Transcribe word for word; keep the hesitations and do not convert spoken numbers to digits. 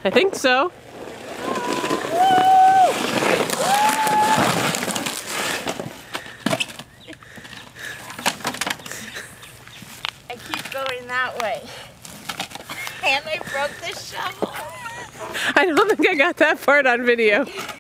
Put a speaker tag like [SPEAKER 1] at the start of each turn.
[SPEAKER 1] I think so.
[SPEAKER 2] I keep going that way. And I broke the shovel.
[SPEAKER 1] I don't think I got that part on video.